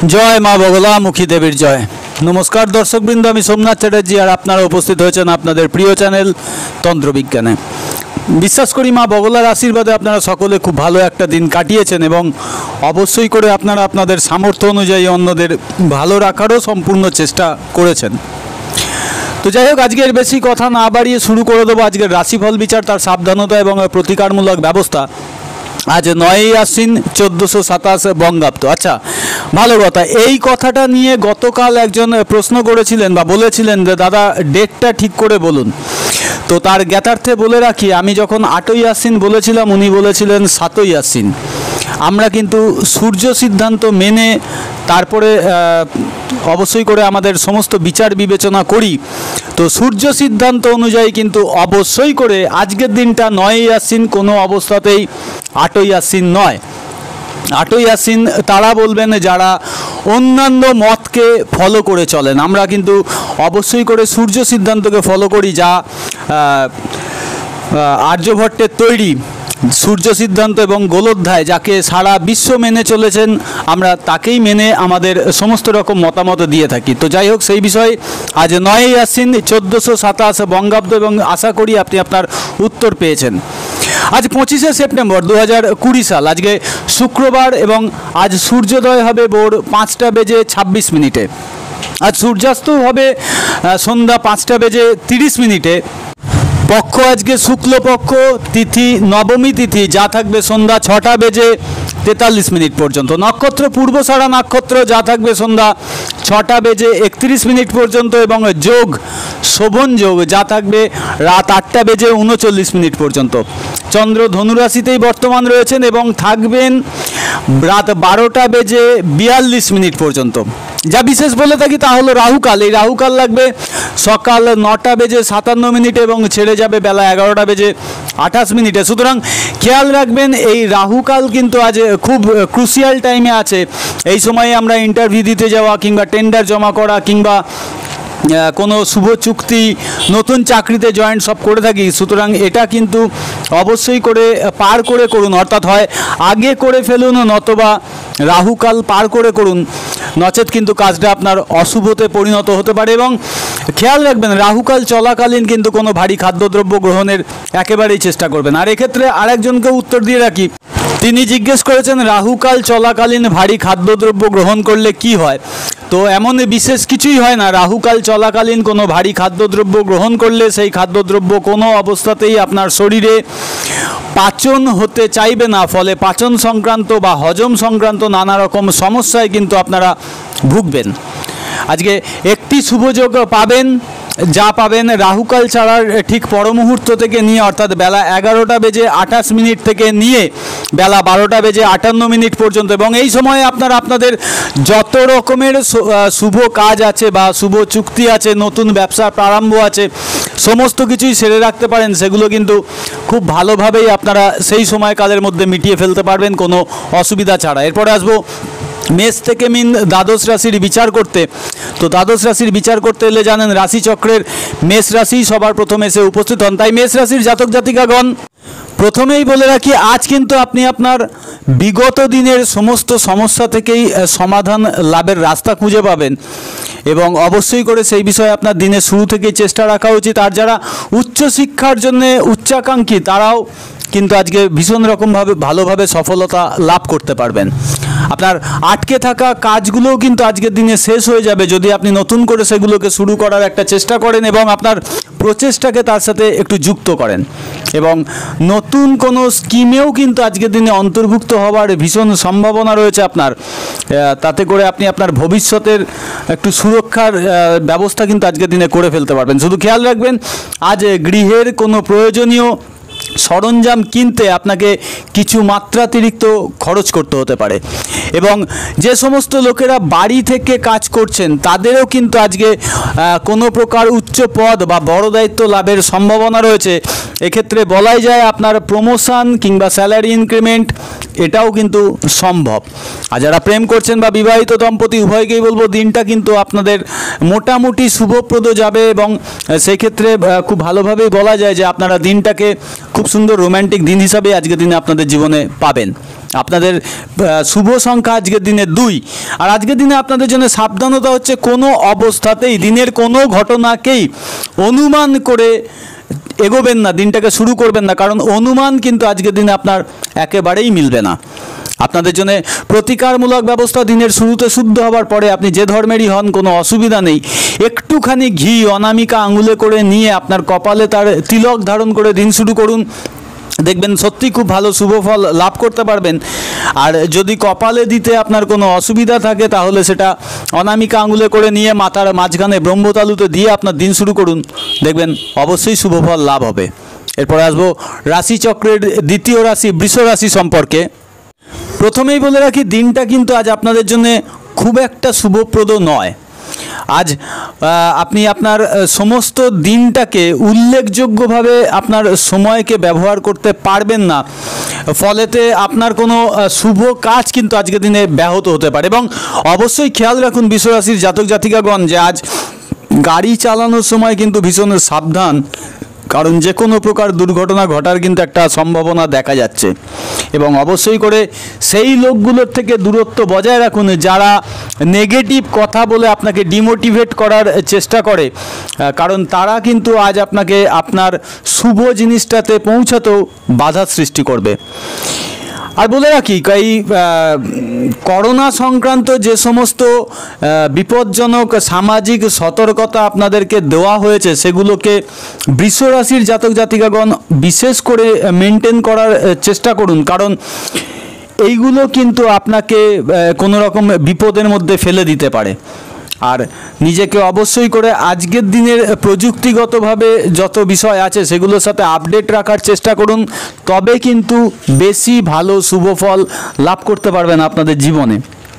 जय मा बगलामुखी देवीर जय। नमस्कार दर्शकबृंद, आमी सोमनाथ चैटार्जी और आपनारा उपस्थित हয়েছেন আপনাদের প্রিয় চ্যানেল তন্ত্রবিজ্ঞানে। বিশ্বাস করি মা বগলার আশীর্বাদে আপনারা সকলে খুব ভালো একটা দিন কাটিয়েছেন এবং অবশ্যই করে আপনারা আপনাদের সামর্থ্য অনুযায়ী অন্যদের ভালো রাখারও সম্পূর্ণ চেষ্টা করেছেন। তো যাই হোক, আজকের বেশি কথা না বাড়িয়ে শুরু করে দেবো আজকের রাশিফল বিচার, তার সাবধানতা এবং প্রতিকারমূলক ব্যবস্থা। आज 9 आश्विन 1427 बंगाब्द। अच्छा, ভালো কথা। এই কথাটা নিয়ে গতকাল একজন প্রশ্ন করেছিলেন বা বলেছিলেন যে দাদা ডেটটা ঠিক করে বলুন। তো তার জ্ঞাতার্থে বলে রাখি, আমি যখন 8ই আশ্বিন বলেছিলাম উনি বলেছিলেন 7ই আশ্বিন। আমরা কিন্তু সূর্য সিদ্ধান্ত মেনে তারপরে অবশ্যই করে আমাদের সমস্ত বিচার বিবেচনা করি। তো সূর্য সিদ্ধান্ত অনুযায়ী কিন্তু অবশ্যই করে আজকের দিনটা 9ই আশ্বিন, কোনো অবস্থাতেই 8ই আশ্বিন নয়। 8ই আশ্বিন তারা বলবেন যারা অন্যান্য মতকে ফলো করে চলেন। আমরা কিন্তু অবশ্যই করে সূর্য সিদ্ধান্তকে ফলো করি, যা আর্যভট্টের তৈরি সূর্য সিদ্ধান্ত এবং গোলোধ্যায়, যাকে সারা বিশ্ব মেনে চলেছেন, আমরা তাকেই মেনে আমাদের সমস্ত রকম মতামত দিয়ে থাকি। তো যাই হোক, সেই বিষয়ে আজ 9ই আশ্বিন 1427 বঙ্গাব্দ এবং আশা করি আপনি আপনার উত্তর পেয়েছেন। আজ 25শে সেপ্টেম্বর 2020 সাল, আজকে শুক্রবার এবং আজ সূর্যোদয় হবে ভোর 5টা বেজে 26 মিনিটে। আজ সূর্যাস্তও হবে সন্ধ্যা 5টা বেজে 30 মিনিটে। পক্ষ আজকে শুক্লপক্ষ, তিথি নবমী তিথি, যা থাকবে সন্ধ্যা 6টা বেজে 43 মিনিট পর্যন্ত। নক্ষত্র পূর্বসারা নক্ষত্র, যা থাকবে সন্ধ্যা 6টা বেজে 31 মিনিট পর্যন্ত এবং যোগ শোভন যোগ, যা থাকবে রাত 8টা বেজে 39 মিনিট পর্যন্ত। চন্দ্র ধনুরাশিতেই বর্তমান রয়েছেন এবং থাকবেন রাত 12টা বেজে 42 মিনিট পর্যন্ত। যা বিশেষ বলে থাকি তা হলো রাহুকাল। এই রাহুকাল লাগবে সকাল 9টা বেজে 57 মিনিটে এবং ছেড়ে যাবে বেলা 11টা বেজে 28 মিনিটে। সুতরাং খেয়াল রাখবেন, এই রাহুকাল কিন্তু আজ খুব ক্রুশিয়াল টাইমে আছে। এই সময়ে আমরা ইন্টারভিউ দিতে যাওয়া কিংবা টেন্ডার জমা করা কিংবা কোনো শুভ চুক্তি, নতুন চাকরিতে জয়েন সব করে থাকি। সুতরাং এটা কিন্তু অবশ্যই করে পার করে করুন, অর্থাৎ হয় আগে করে ফেলুন নতবা রাহুকাল পার করে করুন, নচেত কিন্তু কাজটা আপনার অশুভতে পরিণত হতে পারে। এবং খেয়াল রাখবেন, রাহুকাল চলাকালীন কিন্তু কোনো ভারী খাদ্যদ্রব্য গ্রহণের একেবারেই চেষ্টা করবেন। আর এক্ষেত্রে আরেকজনকে উত্তর দিয়ে রাখি, তিনি জিজ্ঞেস করেছেন রাহুকাল চলাকালীন ভারী খাদ্যদ্রব্য গ্রহণ করলে কি হয়। তো এমন বিশেষ কিছুই হয় না। রাহুকাল চলাকালীন কোনো ভারী খাদ্যদ্রব্য গ্রহণ করলে সেই খাদ্যদ্রব্য কোনো অবস্থাতেই আপনার শরীরে পাচন হতে চাইবে না, ফলে পাচন সংক্রান্ত বা হজম সংক্রান্ত নানা রকম সমস্যায় কিন্তু আপনারা ভুগবেন। আজকে একটি শুভযোগ পাবেন, যা পাবেন রাহুকাল ছাড়ার ঠিক পরমুহূর্ত থেকে নিয়ে, অর্থাৎ বেলা 11টা বেজে 28 মিনিট থেকে নিয়ে বেলা 12টা বেজে 58 মিনিট পর্যন্ত। এবং এই সময়ে আপনারা আপনাদের যত রকমের শুভ কাজ আছে বা শুভ চুক্তি আছে, নতুন ব্যবসা প্রারম্ভ আছে, সমস্ত কিছুই সেরে রাখতে পারেন। সেগুলো কিন্তু খুব ভালোভাবেই আপনারা সেই সময়কালের মধ্যে মিটিয়ে ফেলতে পারবেন কোনো অসুবিধা ছাড়া। এরপরে আসবো মেষ থেকে মিন দ্বাদশ রাশির বিচার করতে। তো দ্বাদশ রাশির বিচার করতে এলে জানেন রাশিচক্রের মেষ রাশি সবার প্রথমে এসে উপস্থিত হন। তাই মেষ রাশির জাতক জাতিকাগণ, প্রথমেই বলে রাখি, আজ কিন্তু আপনি আপনার বিগত দিনের সমস্ত সমস্যা থেকেই সমাধান লাভের রাস্তা খুঁজে পাবেন এবং অবশ্যই করে সেই বিষয়ে আপনার দিনের শুরু থেকেই চেষ্টা রাখা উচিত। আর যারা উচ্চশিক্ষার জন্য উচ্চাকাঙ্ক্ষী, তারাও কিন্তু আজকে ভীষণ রকমভাবে ভালোভাবে সফলতা লাভ করতে পারবেন। আপনার আটকে থাকা কাজগুলোও কিন্তু আজকের দিনে শেষ হয়ে যাবে যদি আপনি নতুন করে সেগুলোকে শুরু করার একটা চেষ্টা করেন এবং আপনার প্রচেষ্টাকে তার সাথে একটু যুক্ত করেন। এবং নতুন কোনো স্কিমেও কিন্তু আজকের দিনে অন্তর্ভুক্ত হওয়ার ভীষণ সম্ভাবনা রয়েছে আপনার। তাতে করে আপনি আপনার ভবিষ্যতের একটু সুরক্ষার ব্যবস্থা কিন্তু আজকের দিনে করে ফেলতে পারবেন। শুধু খেয়াল রাখবেন, আজ গৃহের কোনো প্রয়োজনীয় সরঞ্জাম কিনতে আপনাকে কিছু মাত্রাতিরিক্ত খরচ করতে হতে পারে। এবং যে সমস্ত লোকেরা বাড়ি থেকে কাজ করছেন তাদেরও কিন্তু আজকে কোনো প্রকার উচ্চ পদ বা বড় দায়িত্ব লাভের সম্ভাবনা রয়েছে। এক্ষেত্রে বলাই যায় আপনার প্রমোশন কিংবা স্যালারি ইনক্রিমেন্ট এটাও কিন্তু সম্ভব। আর যারা প্রেম করছেন বা বিবাহিত দম্পতি, উভয়কেই বলবো দিনটা কিন্তু আপনাদের মোটামুটি শুভপ্রদ যাবে এবং সেই ক্ষেত্রে খুব ভালোভাবেই বলা যায় যে আপনারা দিনটাকে খুব খুব সুন্দর রোম্যান্টিক দিন হিসাবে আজকের দিনে আপনাদের জীবনে পাবেন। আপনাদের শুভ সংখ্যা আজকের দিনে 2। আর আজকের দিনে আপনাদের জন্য সাবধানতা হচ্ছে কোনো অবস্থাতেই দিনের কোনো ঘটনাকেই অনুমান করে এগোবেন না, দিনটাকে শুরু করবেন না, কারণ অনুমান কিন্তু আজকের দিনে আপনার একেবারেই মিলবে না। আপনাদের জন্য প্রতিকারমূলক ব্যবস্থা দিনের শুরুতে শুদ্ধ হওয়ার পরে আপনি যে ধর্মেরই হন কোনো অসুবিধা নেই। একটুখানি ঘি অনামিকা আঙুলে করে নিয়ে আপনার কপালে তার তিলক ধারণ করে দিন শুরু করুন, দেখবেন সত্যি খুব ভালো শুভ ফল লাভ করতে পারবেন। আর যদি কপালে দিতে আপনার কোনো অসুবিধা থাকে তাহলে সেটা অনামিকা আঙুলে করে নিয়ে মাথার মাঝখানে ব্রহ্মতালুতে দিয়ে আপনার দিন শুরু করুন, দেখবেন অবশ্যই শুভ ফল লাভ হবে। এরপরে আসবো রাশিচক্রের দ্বিতীয় রাশি বৃষ রাশি সম্পর্কে। প্রথমেই বলে রাখি, দিনটা কিন্তু আজ আপনাদের জন্য খুব একটা শুভপ্রদ নয়। আজ আপনি আপনার সমস্ত দিনটাকে উল্লেখযোগ্যভাবে আপনার সময়কে ব্যবহার করতে পারবেন না, ফলেতে আপনার কোনো শুভ কাজ কিন্তু আজকের দিনে ব্যাহত হতে পারে। এবং অবশ্যই খেয়াল রাখুন বৃষ রাশির জাতক জাতিকাগণ যে আজ গাড়ি চালানোর সময় কিন্তু ভীষণ সাবধান, কারণ যে কোনো প্রকার দুর্ঘটনা ঘটার কিন্তু একটা সম্ভাবনা দেখা যাচ্ছে। এবং অবশ্যই করে সেই লোকগুলোর থেকে দূরত্ব বজায় রাখুন যারা নেগেটিভ কথা বলে আপনাকে ডিমোটিভেট করার চেষ্টা করে, কারণ তারা কিন্তু আজ আপনাকে আপনার শুভ জিনিসটাতে পৌঁছাতেও বাধা সৃষ্টি করবে। আর বলে রাখি, এই করোনা সংক্রান্ত যে সমস্ত বিপজ্জনক সামাজিক সতর্কতা আপনাদেরকে দেওয়া হয়েছে সেগুলোকে বৃষ রাশির জাতক জাতিকাগণ বিশেষ করে মেনটেন করার চেষ্টা করুন, কারণ এইগুলো কিন্তু আপনাকে কোনো রকম বিপদের মধ্যে ফেলে দিতে পারে। আর নিজেকে অবশ্যই করে আজকের দিনের প্রযুক্তিগতভাবে যত বিষয় আছে সেগুলোর সাথে আপডেট রাখার চেষ্টা করুন, তবে কিন্তু বেশি ভালো শুভ ফল লাভ করতে পারবেন আপনাদের জীবনে।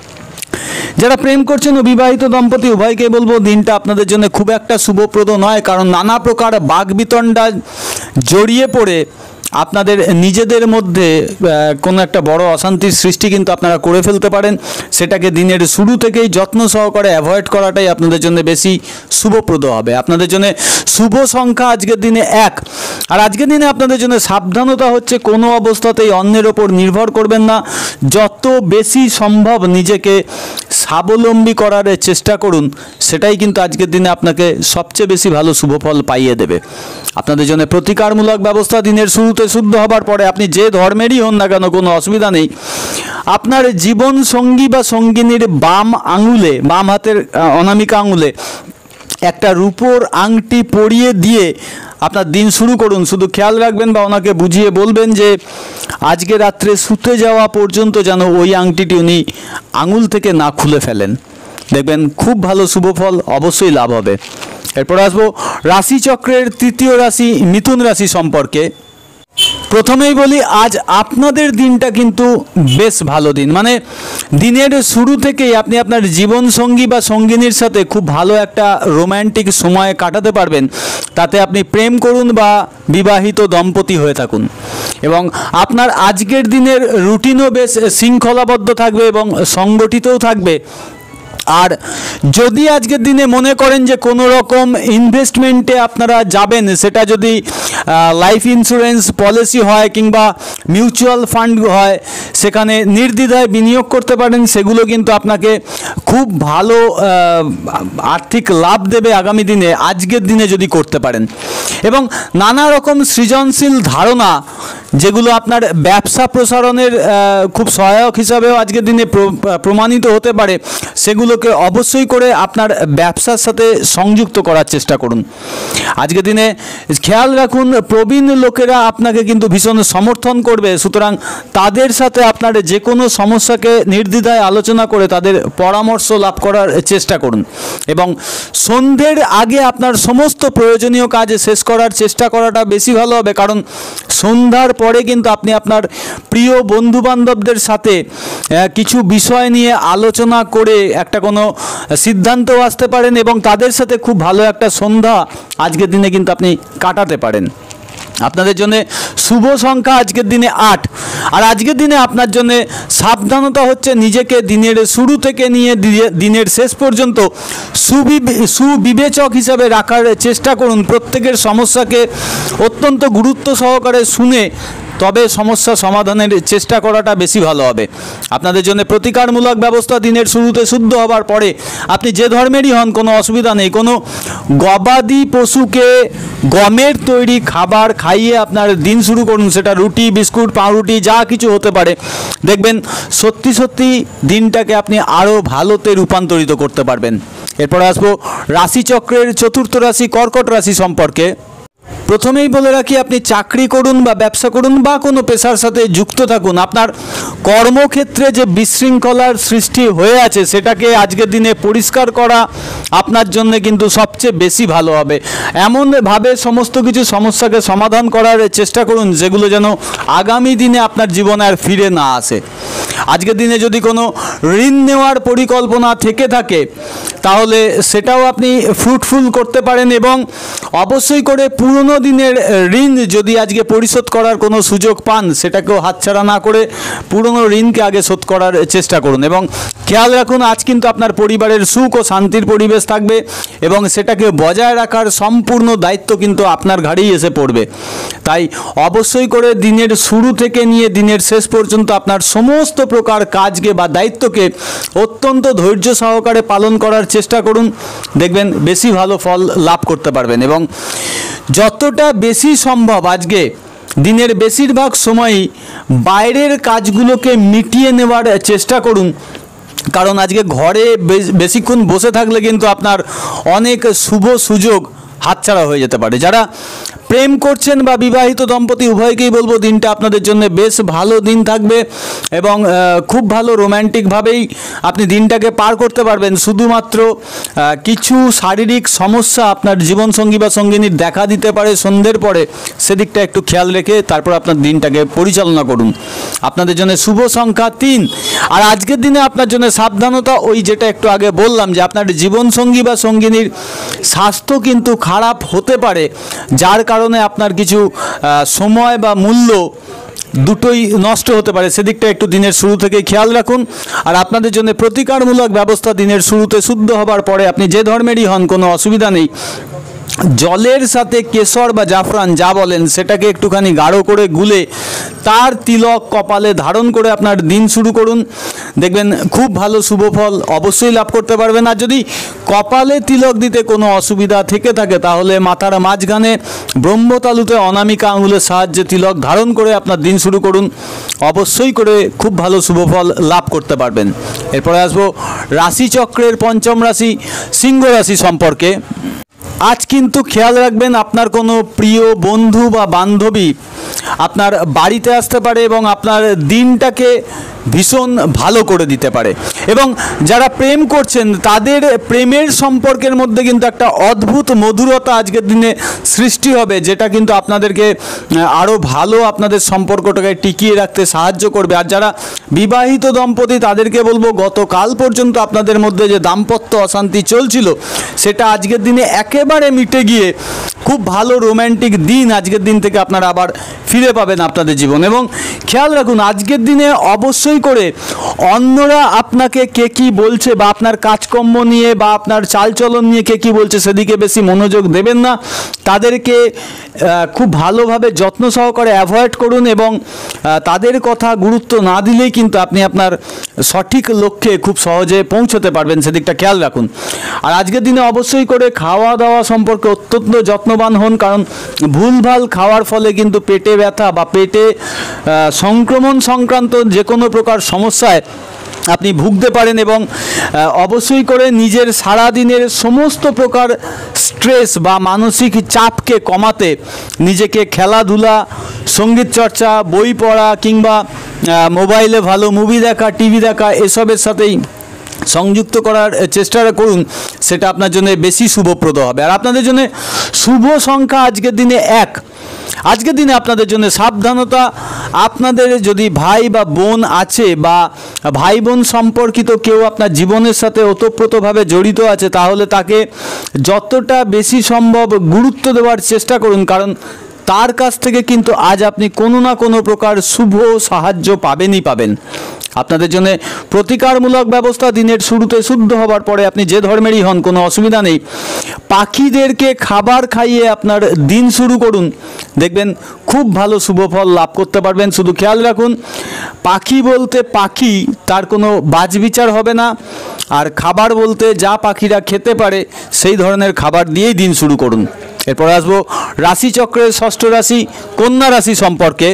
যারা প্রেম করছেন ও বিবাহিত দম্পতি উভয়কেই বলবো দিনটা আপনাদের জন্য খুব একটা শুভপ্রদ নয়, কারণ নানা প্রকার বাকবিতণ্ডা জড়িয়ে পড়ে আপনাদের নিজেদের মধ্যে কোনো একটা বড় অশান্তির সৃষ্টি কিন্তু আপনারা করে ফেলতে পারেন। সেটাকে দিনের শুরু থেকেই যত্ন সহকারে অ্যাভয়েড করাটাই আপনাদের জন্য বেশি শুভপ্রদ হবে। আপনাদের জন্য শুভ সংখ্যা আজকের দিনে 1। আর আজকের দিনে আপনাদের জন্য সাবধানতা হচ্ছে কোনো অবস্থাতেই অন্যের ওপর নির্ভর করবেন না, যত বেশি সম্ভব নিজেকে স্বাবলম্বী করার চেষ্টা করুন, সেটাই কিন্তু আজকের দিনে আপনাকে সবচেয়ে বেশি ভালো শুভফল পাইয়ে দেবে। আপনাদের জন্য প্রতিকারমূলক ব্যবস্থা দিনের শুরুতে শুদ্ধ হবার পরে আপনি যে ধর্মেরই হন না কেন কোনো অসুবিধা নেই, আপনার জীবন সঙ্গী বা সঙ্গিনীর বাম আঙুলে, বাম হাতের অনামিকা আঙুলে একটা রূপোর আংটি পরিয়ে দিয়ে আপনার দিন শুরু করুন। শুধু খেয়াল রাখবেন বা ওনাকে বুঝিয়ে বলবেন যে আজকে রাত্রে শুতে যাওয়া পর্যন্ত যেন ওই আংটিটি উনি আঙুল থেকে না খুলে ফেলেন, দেখবেন খুব ভালো শুভফল অবশ্যই লাভ হবে। এরপর আসবো রাশিচক্রের তৃতীয় রাশি মিথুন রাশি সম্পর্কে। প্রথমেই বলি, আজ আপনাদের দিনটা কিন্তু বেশ ভালো দিন, মানে দিনের শুরু থেকেই আপনি আপনার জীবনসঙ্গী বা সঙ্গিনীর সাথে খুব ভালো একটা রোম্যান্টিক সময় কাটাতে পারবেন, তাতে আপনি প্রেম করুন বা বিবাহিত দম্পতি হয়ে থাকুন। এবং আপনার আজকের দিনের রুটিনও বেশ শৃঙ্খলাবদ্ধ থাকবে এবং সংগঠিতও থাকবে। আর যদি আজকের দিনে মনে করেন যে কোনো রকম ইনভেস্টমেন্টে আপনারা যাবেন, সেটা যদি লাইফ ইন্স্যুরেন্স পলিসি হয় কিংবা মিউচুয়াল ফান্ড হয়, সেখানে নির্দ্বিধায় বিনিয়োগ করতে পারেন। সেগুলো কিন্তু আপনাকে খুব ভালো আর্থিক লাভ দেবে আগামী দিনে, আজকের দিনে যদি করতে পারেন। এবং নানা রকম সৃজনশীল ধারণা যেগুলো আপনার ব্যবসা প্রসারণের খুব সহায়ক হিসাবেও আজকের দিনে প্রমাণিত হতে পারে, সেগুলোকে অবশ্যই করে আপনার ব্যবসার সাথে সংযুক্ত করার চেষ্টা করুন। আজকের দিনে খেয়াল রাখুন, প্রবীণ লোকেরা আপনাকে কিন্তু ভীষণ সমর্থন করবে, সুতরাং তাদের সাথে আপনার যে কোনো সমস্যাকে নির্দ্বিধায় আলোচনা করে তাদের পরামর্শ লাভ করার চেষ্টা করুন। এবং সন্ধ্যের আগে আপনার সমস্ত প্রয়োজনীয় কাজ শেষ করার চেষ্টা করাটা বেশি ভালো হবে, কারণ সন্ধ্যার পরে কিন্তু আপনি আপনার প্রিয় বন্ধুবান্ধবদের সাথে কিছু বিষয় নিয়ে আলোচনা করে একটা কোনো সিদ্ধান্তও আসতে পারেন এবং তাদের সাথে খুব ভালো একটা সন্ধ্যা আজকের দিনে কিন্তু আপনি কাটাতে পারেন। আপনাদের জন্য শুভ সংখ্যা আজকের দিনে 8। আর আজকের দিনে আপনার জন্য সাবধানতা হচ্ছে নিজেকে দিনের শুরু থেকে নিয়ে দিনের শেষ পর্যন্ত সুবিবেচক হিসাবে রাখার চেষ্টা করুন। প্রত্যেকের সমস্যাকে অত্যন্ত গুরুত্ব সহকারে শুনে তবে সমস্যা সমাধানের চেষ্টা করাটা বেশি ভালো হবে। আপনাদের জন্য প্রতিকারমূলক ব্যবস্থা দিনের শুরুতে শুদ্ধ হবার পরে আপনি যে ধর্মেরই হন কোনো অসুবিধা নেই। কোনো গবাদি পশুকে গমের তৈরি খাবার খাইয়ে আপনার দিন শুরু করুন, সেটা রুটি, বিস্কুট, পাউরুটি যা কিছু হতে পারে। দেখবেন সত্যি সত্যি দিনটাকে আপনি আরও ভালোতে রূপান্তরিত করতে পারবেন। এরপরে আসবো রাশিচক্রের চতুর্থ রাশি কর্কট রাশি সম্পর্কে। প্রথমেই বলে রাখি, আপনি চাকরি করুন বা ব্যবসা করুন বা কোনো পেশার সাথে যুক্ত থাকুন, আপনার কর্মক্ষেত্রে যে বিশৃঙ্খলার সৃষ্টি হয়ে আছে সেটাকে আজকের দিনে পরিষ্কার করা আপনার জন্য কিন্তু সবচেয়ে বেশি ভালো হবে। এমনভাবে সমস্ত কিছু সমস্যাকে সমাধান করার চেষ্টা করুন যেগুলো যেন আগামী দিনে আপনার জীবনে আর ফিরে না আসে। আজকের দিনে যদি কোনো ঋণ নেওয়ার পরিকল্পনা থেকে থাকে তাহলে সেটাও আপনি ফ্রুটফুল করতে পারেন, এবং অবশ্যই করে পুরনো দিনের ঋণ যদি আজকে পরিশোধ করার কোনো সুযোগ পান সেটাকেও হাতছাড়া না করে পুরনো ঋণকে আগে শোধ করার চেষ্টা করুন। এবং খেয়াল রাখুন, আজ কিন্তু আপনার পরিবারের সুখ ও শান্তির পরিবেশ থাকবে এবং সেটাকে বজায় রাখার সম্পূর্ণ দায়িত্ব কিন্তু আপনার ঘাড়েই এসে পড়বে। তাই অবশ্যই করে দিনের শুরু থেকে নিয়ে দিনের শেষ পর্যন্ত আপনার সমস্ত প্রকার কাজকে বা দায়িত্বকে অত্যন্ত ধৈর্য সহকারে পালন করার চেষ্টা করুন। দেখবেন বেশি ভালো ফল লাভ করতে পারবেন। এবং যতটা বেশি সম্ভব আজকে দিনের বেশিরভাগ সময়ই বাইরের কাজগুলোকে মিটিয়ে নেওয়ার চেষ্টা করুন, কারণ আজকে ঘরে বেশিক্ষণ বসে থাকলে কিন্তু আপনার অনেক শুভ সুযোগ হাতছাড়া হয়ে যেতে পারে। যারা প্রেম করছেন বা বিবাহিত দম্পতি উভয়কেই বলবো দিনটা আপনাদের জন্য বেশ ভালো দিন থাকবে এবং খুব ভালো রোম্যান্টিকভাবেই আপনি দিনটাকে পার করতে পারবেন। শুধুমাত্র কিছু শারীরিক সমস্যা আপনার জীবনসঙ্গী বা সঙ্গিনীর দেখা দিতে পারে সন্ধ্যের পরে, সেদিকটা একটু খেয়াল রেখে তারপর আপনার দিনটাকে পরিচালনা করুন। আপনাদের জন্য শুভ সংখ্যা 3। আর আজকের দিনে আপনার জন্য সাবধানতা, ওই যেটা একটু আগে বললাম যে আপনার জীবনসঙ্গী বা সঙ্গিনীর স্বাস্থ্য কিন্তু খারাপ হতে পারে, যার কারণে আপনার কিছু সময় বা মূল্য দুটোই নষ্ট হতে পারে। সেদিকটা একটু দিনের শুরু থেকে খেয়াল রাখুন। আর আপনাদের জন্য প্রতিকারমূলক ব্যবস্থা দিনের শুরুতে শুদ্ধ হবার পরে আপনি যে ধর্মেরই হন কোনো অসুবিধা নেই। জলের সাথে কেশর বা জাফরান যা বলেন সেটাকে একটুখানি গাঢ় করে গুলে তার তিলক কপালে ধারণ করে আপনার দিন শুরু করুন। দেখবেন খুব ভালো শুভ ফল অবশ্যই লাভ করতে পারবেন। আর যদি কপালে তিলক দিতে কোনো অসুবিধা থেকে থাকে তাহলে মাথার মাঝখানে ব্রহ্মতালুতে অনামিকা আঙুলের সাহায্যে তিলক ধারণ করে আপনার দিন শুরু করুন। অবশ্যই করে খুব ভালো শুভ ফল লাভ করতে পারবেন। এরপরে আসবো রাশিচক্রের পঞ্চম রাশি সিংহ রাশি সম্পর্কে। আজ কিন্তু খেয়াল রাখবেন, আপনার কোনো প্রিয় বন্ধু বা বান্ধবী আপনার বাড়িতে আসতে পারে এবং আপনার দিনটাকে ভীষণ ভালো করে দিতে পারে। এবং যারা প্রেম করছেন তাদের প্রেমের সম্পর্কের মধ্যে কিন্তু একটা অদ্ভুত মধুরতা আজকের দিনে সৃষ্টি হবে, যেটা কিন্তু আপনাদেরকে আরও ভালো আপনাদের সম্পর্কটাকে টিকিয়ে রাখতে সাহায্য করবে। আর যারা বিবাহিত দম্পতি তাদেরকে বলবো, গতকাল পর্যন্ত আপনাদের মধ্যে যে দাম্পত্য অশান্তি চলছিল সেটা আজকের দিনে একেবারে মিটে গিয়ে খুব ভালো রোম্যান্টিক দিন আজকের দিন থেকে আপনারা আবার ফিরে পাবেন আপনাদের জীবন। এবং খেয়াল রাখুন, আজকের দিনে অবশ্যই করে অন্যরা আপনাকে কে কী বলছে বা আপনার কাজকর্ম নিয়ে বা আপনার চালচলন নিয়ে কে কী বলছে সেদিকে বেশি মনোযোগ দেবেন না। তাদেরকে খুব ভালোভাবে যত্ন সহকারে অ্যাভয়েড করুন এবং তাদের কথা গুরুত্ব না দিলেই কিন্তু আপনি আপনার সঠিক লক্ষ্যে খুব সহজে পৌঁছতে পারবেন, সেদিকটা খেয়াল রাখুন। আর আজকের দিনে অবশ্যই করে খাওয়া দাওয়া সম্পর্কে অত্যন্ত যত্নবান হন, কারণ ভুলভাল খাওয়ার ফলে কিন্তু পেটে ব্যথা বা পেটে সংক্রমণ সংক্রান্ত যে কোনো প্রকার সমস্যায় আপনি ভুগতে পারেন। এবং অবশ্যই করে নিজের সারাদিনের সমস্ত প্রকার স্ট্রেস বা মানসিক চাপকে কমাতে নিজেকে খেলাধুলা, সঙ্গীত চর্চা, বই পড়া কিংবা মোবাইলে ভালো মুভি দেখা, টিভি দেখা এসবের সাথেই সংযুক্ত করার চেষ্টা করুন, সেটা আপনার জন্য বেশি শুভপ্রদ হবে। আর আপনাদের জন্য শুভ সংখ্যা আজকের দিনে 1। আজকের দিনে আপনাদের জন্য সাবধানতা, আপনাদের যদি ভাই বা বোন আছে বা ভাই বোন সম্পর্কিত কেউ আপনার জীবনের সাথে ওতপ্রোতভাবে জড়িত আছে তাহলে তাকে যতটা বেশি সম্ভব গুরুত্ব দেওয়ার চেষ্টা করুন, কারণ তার কাছ থেকে কিন্তু আজ আপনি কোনো না কোনো প্রকার শুভ সাহায্য পাবেনই পাবেন। আপনাদের জন্য প্রতিকারমূলক ব্যবস্থা দিনের শুরুতে শুদ্ধ হবার পরে আপনি যে ধর্মেরই হন কোনো অসুবিধা নেই। পাখিদেরকে খাবার খাইয়ে আপনার দিন শুরু করুন, দেখবেন খুব ভালো শুভ ফল লাভ করতে পারবেন। শুধু খেয়াল রাখুন, পাখি বলতে পাখি, তার কোনো বাছবিচার হবে না। আর খাবার বলতে যা পাখিরা খেতে পারে সেই ধরনের খাবার দিয়েই দিন শুরু করুন। এরপর আসবো রাশিচক্রের ষষ্ঠ রাশি কন্যা রাশি সম্পর্কে।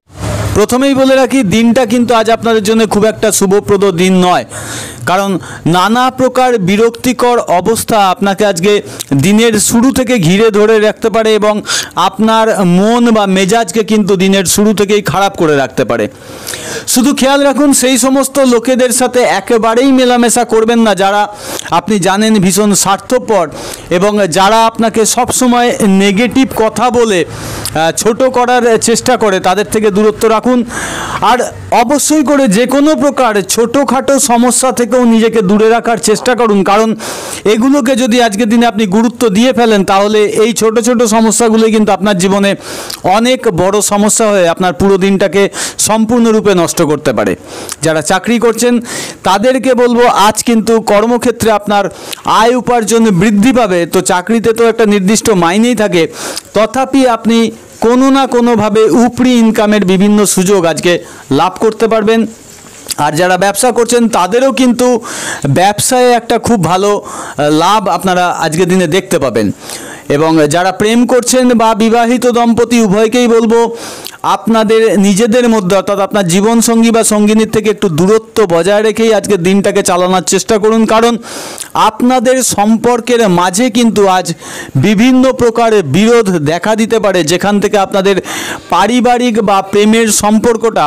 প্রথমেই বলে রাখি, দিনটা কিন্তু আজ আপনাদের জন্য খুব একটা শুভপ্রদ দিন নয়, কারণ নানা প্রকার বিরক্তিকর অবস্থা আপনাকে আজকে দিনের শুরু থেকে ঘিরে ধরে রাখতে পারে এবং আপনার মন বা মেজাজকে কিন্তু দিনের শুরু থেকেই খারাপ করে রাখতে পারে। শুধু খেয়াল রাখুন, সেই সমস্ত লোকেদের সাথে একেবারেই মেলামেশা করবেন না যারা আপনি জানেন ভীষণ স্বার্থপর এবং যারা আপনাকে সবসময় নেগেটিভ কথা বলে ছোট করার চেষ্টা করে, তাদের থেকে দূরত্ব রাখুন। আর অবশ্যই করে যে কোনো প্রকার ছোটোখাটো সমস্যা থেকেও নিজেকে দূরে রাখার চেষ্টা করুন, কারণ এগুলোকে যদি আজকের দিনে আপনি গুরুত্ব দিয়ে ফেলেন তাহলে এই ছোট ছোট সমস্যাগুলোই কিন্তু আপনার জীবনে অনেক বড় সমস্যা হয়ে আপনার পুরো দিনটাকে সম্পূর্ণরূপে নষ্ট করতে পারে। যারা চাকরি করছেন তাদেরকে বলবো, আজ কিন্তু কর্মক্ষেত্রে আপনার আয় উপার্জন বৃদ্ধি পাবে। তো চাকরিতে তো একটা নির্দিষ্ট মাইনেই থাকে, তথাপি আপনি কোনো না কোনোভাবে উপরি ইনকামের বিভিন্ন সুযোগ আজকে লাভ করতে পারবেন। আর যারা ব্যবসা করছেন তাদেরও কিন্তু ব্যবসায় একটা খুব ভালো লাভ আপনারা আজকের দিনে দেখতে পাবেন। এবং যারা প্রেম করছেন বা বিবাহিত দম্পতি উভয়কেই বলবো, আপনাদের নিজেদের মধ্যে অর্থাৎ আপনার জীবনসঙ্গী বা সঙ্গিনীর থেকে একটু দূরত্ব বজায় রেখেই আজকের দিনটাকে চালানোর চেষ্টা করুন, কারণ আপনাদের সম্পর্কের মাঝে কিন্তু আজ বিভিন্ন প্রকার বিরোধ দেখা দিতে পারে, যেখান থেকে আপনাদের পারিবারিক বা প্রেমের সম্পর্কটা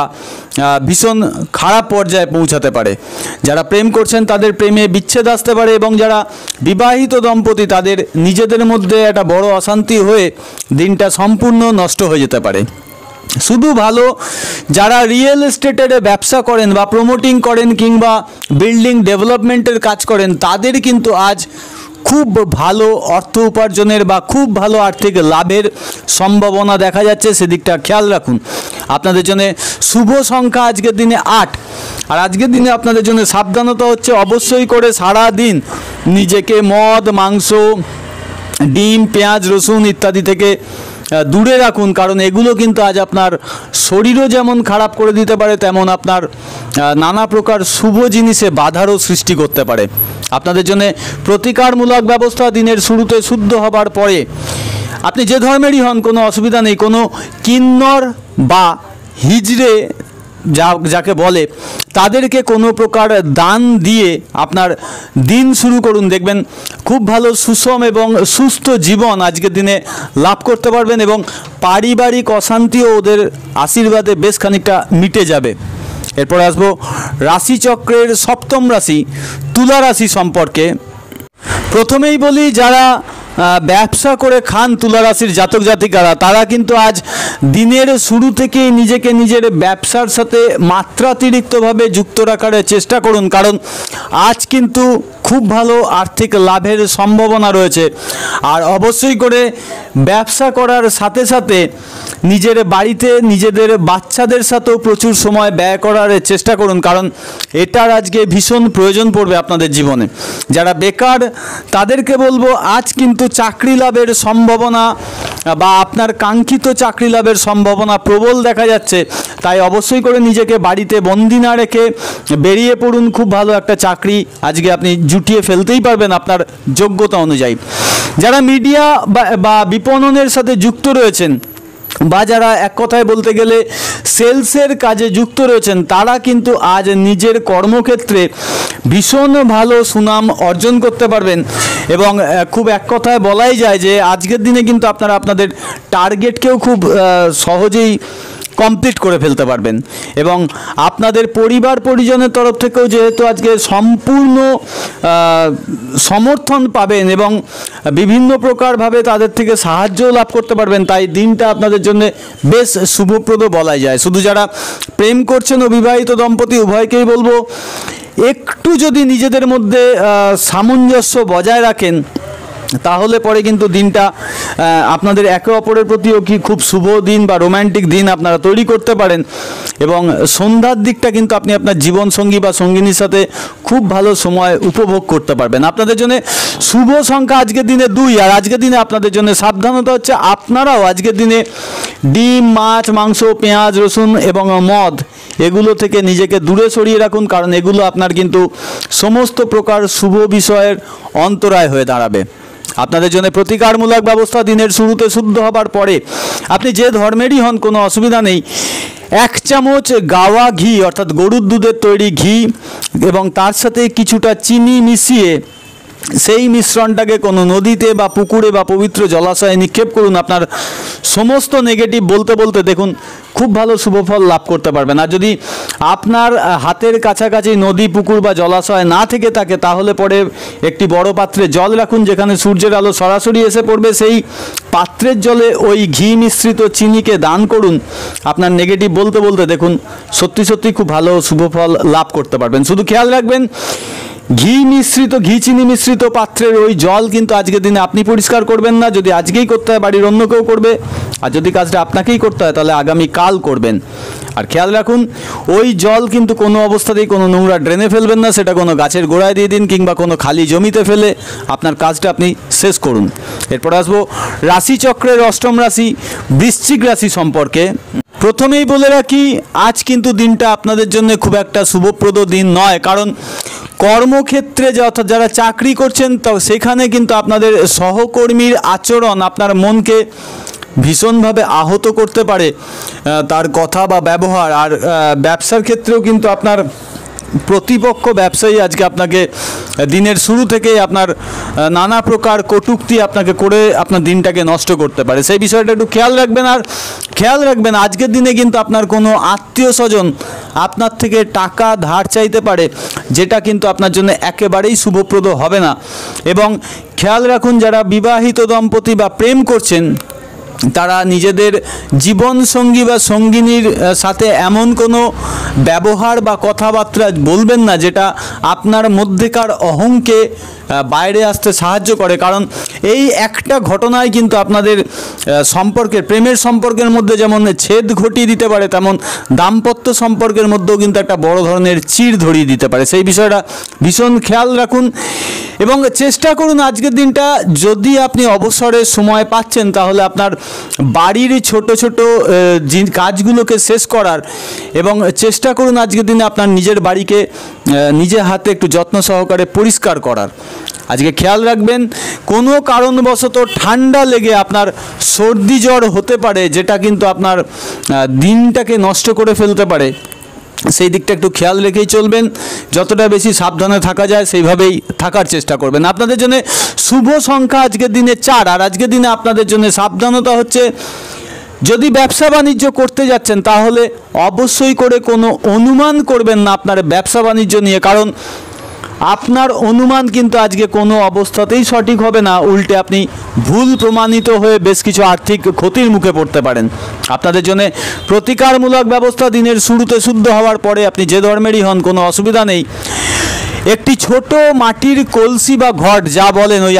ভীষণ খারাপ পর্যায়ে পৌঁছাতে পারে। যারা প্রেম করছেন তাদের প্রেমে বিচ্ছেদ আসতে পারে এবং যারা বিবাহিত দম্পতি তাদের নিজেদের মধ্যে একটা বড় অশান্তি হয়ে দিনটা সম্পূর্ণ নষ্ট হয়ে যেতে পারে। শুধু ভালো, যারা রিয়েল এস্টেটের ব্যবসা করেন বা প্রমোটিং করেন কিংবা বিল্ডিং ডেভেলপমেন্টের কাজ করেন, তাদের কিন্তু আজ খুব ভালো অর্থ উপার্জনের বা খুব ভালো আর্থিক লাভের সম্ভাবনা দেখা যাচ্ছে, সেদিকটা খেয়াল রাখুন। আপনাদের জন্য শুভ সংখ্যা আজকের দিনে 8। আর আজকের দিনে আপনাদের জন্য সাবধানতা হচ্ছে, অবশ্যই করে সারা দিন নিজেকে মদ, মাংস, ডিম, পেঁয়াজ, রসুন ইত্যাদি থেকে দূরে রাখুন, কারণ এগুলো কিন্তু আজ আপনার শরীরও যেমন খারাপ করে দিতে পারে, তেমন আপনার নানা প্রকার শুভ জিনিসে বাধারও সৃষ্টি করতে পারে। আপনাদের জন্য প্রতিকারমূলক ব্যবস্থা দিনের শুরুতে শুদ্ধ হবার পরে আপনি যে ধর্মেরই হন কোনো অসুবিধা নেই, কোনো কিন্নর বা হিজড়ে যাকে বলে তাদেরকে কোনো প্রকার দান দিয়ে আপনার দিন শুরু করুন, দেখবেন খুব ভালো সুষম এবং সুস্থ জীবন আজকের দিনে লাভ করতে পারবেন এবং পারিবারিক অশান্তিও ওদের আশীর্বাদে বেশ খানিকটা মিটে যাবে। এরপর আসবো রাশিচক্রের সপ্তম রাশি তুলা রাশি সম্পর্কে। প্রথমেই বলি, যারা ব্যবসা করে খান তুলা রাশির জাতক জাতিকারা, তারা কিন্তু আজ দিনের শুরু থেকেই নিজেকে নিজের ব্যবসার সাথে মাত্রাতিরিক্তভাবে যুক্ত রাখার চেষ্টা করুন, কারণ আজ কিন্তু খুব ভালো আর্থিক লাভের সম্ভাবনা রয়েছে। আর অবশ্যই করে ব্যবসা করার সাথে সাথে নিজের বাড়িতে নিজেদের বাচ্চাদের সাথেও প্রচুর সময় ব্যয় করার চেষ্টা করুন, কারণ এটার আজকে ভীষণ প্রয়োজন পড়বে আপনাদের জীবনে। যারা বেকার তাদেরকে বলবো, আজ কিন্তু চাকরি লাভের সম্ভাবনা বা আপনার কাঙ্ক্ষিত চাকরি লাভের সম্ভাবনা প্রবল দেখা যাচ্ছে। তাই অবশ্যই করে নিজেকে বাড়িতে বন্দি না রেখে বেরিয়ে পড়ুন, খুব ভালো একটা চাকরি আজকে আপনি জুটিয়ে ফেলতেই পারবেন আপনার যোগ্যতা অনুযায়ী। যারা মিডিয়া বা বিপণনের সাথে যুক্ত রয়েছেন বা যারা এক কথায় বলতে গেলে সেলসের কাজে যুক্ত রয়েছেন, তারা কিন্তু আজ নিজের কর্মক্ষেত্রে ভীষণ ভালো সুনাম অর্জন করতে পারবেন এবং খুব এক কথায় বলাই যায় যে আজকের দিনে কিন্তু আপনারা আপনাদের টার্গেটকেও খুব সহজেই কমপ্লিট করে ফেলতে পারবেন এবং আপনাদের পরিবার পরিজনের তরফ থেকেও যেহেতু আজকে সম্পূর্ণ সমর্থন পাবেন এবং বিভিন্ন প্রকারভাবে তাদের থেকে সাহায্যও লাভ করতে পারবেন, তাই দিনটা আপনাদের জন্য বেশ শুভপ্রদ বলা যায়। শুধু যারা প্রেম করছেন ও বিবাহিত দম্পতি উভয়কেই বলবো, একটু যদি নিজেদের মধ্যে সামঞ্জস্য বজায় রাখেন তাহলে পরে কিন্তু দিনটা আপনাদের একে অপরের প্রতিও কি খুব শুভ দিন বা রোম্যান্টিক দিন আপনারা তৈরি করতে পারেন। এবং সন্ধ্যার দিকটা কিন্তু আপনি আপনার জীবনসঙ্গী বা সঙ্গিনীর সাথে খুব ভালো সময় উপভোগ করতে পারবেন। আপনাদের জন্য শুভ সংখ্যা আজকের দিনে 2, আর আজকের দিনে আপনাদের জন্য সাবধানতা হচ্ছে আপনারাও আজকের দিনে ডিম, মাছ, মাংস, পেঁয়াজ, রসুন এবং মদ এগুলো থেকে নিজেকে দূরে সরিয়ে রাখুন, কারণ এগুলো আপনার কিন্তু সমস্ত প্রকার শুভ বিষয়ের অন্তরায় হয়ে দাঁড়াবে। আপনাদের জন্য প্রতিকারমূলক ব্যবস্থা, দিনের শুরুতে শুদ্ধ হবার পরে আপনি যে ধর্মেরই হন কোনো অসুবিধা নেই, 1 চামচ গাওয়া ঘি অর্থাৎ গরুর দুধের তৈরি ঘি এবং তার সাথে কিছুটা চিনি মিশিয়ে সেই মিশ্রণটাকে কোনো নদীতে বা পুকুরে বা পবিত্র জলাশয়ে নিক্ষেপ করুন। আপনার সমস্ত নেগেটিভ বলতে বলতে দেখুন খুব ভালো শুভফল লাভ করতে পারবেন। আর যদি আপনার হাতের কাছাকাছি নদী, পুকুর বা জলাশয় না থেকে থাকে তাহলে পরে একটি বড় পাত্রে জল রাখুন, যেখানে সূর্যের আলো সরাসরি এসে পড়বে। সেই পাত্রের জলে ওই ঘি মিশ্রিত চিনিকে দান করুন। আপনার নেগেটিভ বলতে বলতে দেখুন সত্যি সত্যি খুব ভালো শুভফল লাভ করতে পারবেন। শুধু খেয়াল রাখবেন ঘি চিনি মিশ্রিত পাত্রের ওই জল কিন্তু আজকের দিনে আপনি পরিষ্কার করবেন না। যদি আজকেই করতে হয় বাড়ির অন্য কেউ করবে, আর যদি কাজটা আপনাকেই করতে হয় তাহলে আগামী কাল করবেন। আর খেয়াল রাখুন ওই জল কিন্তু কোনো অবস্থাতেই কোনো নোংরা ড্রেনে ফেলবেন না, সেটা কোনো গাছের গোড়ায় দিয়ে দিন কিংবা কোনো খালি জমিতে ফেলে আপনার কাজটা আপনি শেষ করুন। এরপর আসবো রাশিচক্রের অষ্টম রাশি বৃশ্চিক রাশি সম্পর্কে। প্রথমেই বলে রাখি আজ কিন্তু দিনটা আপনাদের জন্য খুব একটা শুভপ্রদ দিন নয়, কারণ কর্মক্ষেত্রে অর্থাৎ যারা চাকরি করছেন তো সেখানে কিন্তু আপনাদের সহকর্মীর আচরণ আপনার মনকে ভীষণভাবে আহত করতে পারে, তার কথা বা ব্যবহার। আর ব্যবসার ক্ষেত্রেও কিন্তু আপনার প্রতিপক্ষ ব্যবসায়ী আজকে আপনাকে দিনের শুরু থেকেই আপনার নানা প্রকার কটূক্তি আপনাকে করে আপনার দিনটাকে নষ্ট করতে পারে। সেই বিষয়টা একটু খেয়াল রাখবেন। আর খেয়াল রাখবেন আজকের দিনে কিন্তু আপনার কোনো আত্মীয় স্বজন আপনার থেকে টাকা ধার চাইতে পারে, যেটা কিন্তু আপনার জন্য একেবারেই শুভপ্রদ হবে না। এবং খেয়াল রাখুন যারা বিবাহিত দম্পতি বা প্রেম করছেন তারা নিজেদের জীবনসঙ্গী বা সঙ্গিনীর সাথে এমন কোনো ব্যবহার বা কথাবার্তা বলবেন না যেটা আপনার মধ্যেকার অহংকে বাইরে আসতে সাহায্য করে, কারণ এই একটা ঘটনায় কিন্তু আপনাদের সম্পর্কের প্রেমের সম্পর্কের মধ্যে যেমন ছেদ ঘটিয়ে দিতে পারে, তেমন দাম্পত্য সম্পর্কের মধ্যেও কিন্তু একটা বড় ধরনের চিড় ধরিয়ে দিতে পারে। সেই বিষয়টা ভীষণ খেয়াল রাখুন এবং চেষ্টা করুন আজকের দিনটা যদি আপনি অবসরের সময় পাচ্ছেন তাহলে আপনার বাড়ির ছোট ছোট কাজগুলোকে শেষ করার, এবং চেষ্টা করুন আজকের দিনে আপনার নিজের বাড়িকে নিজের হাতে একটু যত্ন সহকারে পরিষ্কার করার। আজকে খেয়াল রাখবেন কোনো কারণবশত ঠান্ডা লেগে আপনার সর্দি জ্বর হতে পারে, যেটা কিন্তু আপনার দিনটাকে নষ্ট করে ফেলতে পারে। সেই দিকটা একটু খেয়াল রেখেই চলবেন, যতটা বেশি সাবধানে থাকা যায় সেইভাবেই থাকার চেষ্টা করবেন। আপনাদের জন্য শুভ সংখ্যা আজকের দিনে 4, আর আজকের দিনে আপনাদের জন্য সাবধানতা হচ্ছে যদি ব্যবসা বাণিজ্য করতে যাচ্ছেন তাহলে অবশ্যই করে কোনো অনুমান করবেন না আপনার ব্যবসা বাণিজ্য নিয়ে, কারণ আপনার অনুমান কিন্তু আজকে কোনো অবস্থাতেই সঠিক হবে না, উল্টে আপনি ভুল প্রমাণিত হয়ে বেশ কিছু আর্থিক ক্ষতির মুখে পড়তে পারেন। আপনাদের জন্য প্রতিকারমূলক ব্যবস্থা, দিনের শুরুতে শুদ্ধ হওয়ার পরে আপনি যে ধর্মেরই হন কোনো অসুবিধা নেই, একটি ছোট মাটির কলসি বা ঘট যা বলেন ওই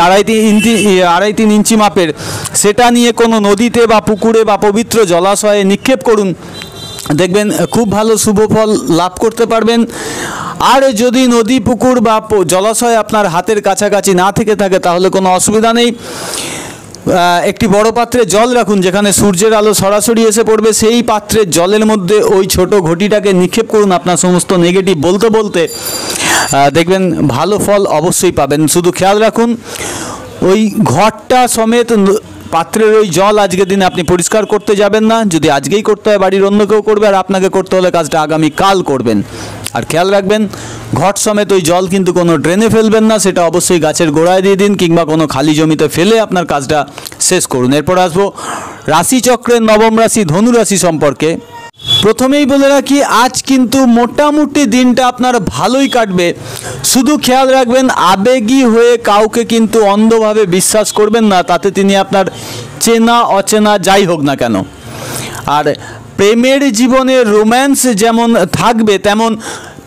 2.5-3 ইঞ্চি মাপের, সেটা নিয়ে কোনো নদীতে বা পুকুরে বা পবিত্র জলাশয়ে নিক্ষেপ করুন। দেখবেন খুব ভালো শুভ ফল লাভ করতে পারবেন। আর যদি নদী, পুকুর বা জলাশয় আপনার হাতের কাছাকাছি না থেকে থাকে তাহলে কোনো অসুবিধা নেই, একটি বড় পাত্রে জল রাখুন যেখানে সূর্যের আলো সরাসরি এসে পড়বে। সেই পাত্রের জলের মধ্যে ওই ছোট ঘটিটাকে নিক্ষেপ করুন আপনার সমস্ত নেগেটিভ বলতে বলতে, দেখবেন ভালো ফল অবশ্যই পাবেন। শুধু খেয়াল রাখুন ওই ঘটটা সমেত পাত্রের ওই জল আজকের দিনে আপনি পরিষ্কার করতে যাবেন না, যদি আজকেই করতে হয় বাড়ির অন্য কেউ করবে, আর আপনাকে করতে হলে কাজটা আগামী কাল করবেন। আর খেয়াল রাখবেন ঘট সমেত ওই জল কিন্তু কোনো ড্রেনে ফেলবেন না, সেটা অবশ্যই গাছের গোড়ায় দিয়ে দিন কিংবা কোনো খালি জমিতে ফেলে আপনার কাজটা শেষ করুন। এরপর আসবো রাশিচক্রের নবম রাশি ধনু রাশি সম্পর্কে। প্রথমেই বলে রাখি আজ কিন্তু মোটামুটি দিনটা আপনার ভালোই কাটবে। শুধু খেয়াল রাখবেন আবেগী হয়ে কাউকে কিন্তু অন্ধভাবে বিশ্বাস করবেন না, তাতে তিনি আপনার চেনা অচেনা যাই হোক না কেন। আর প্রেমের জীবনে রোম্যান্স যেমন থাকবে তেমন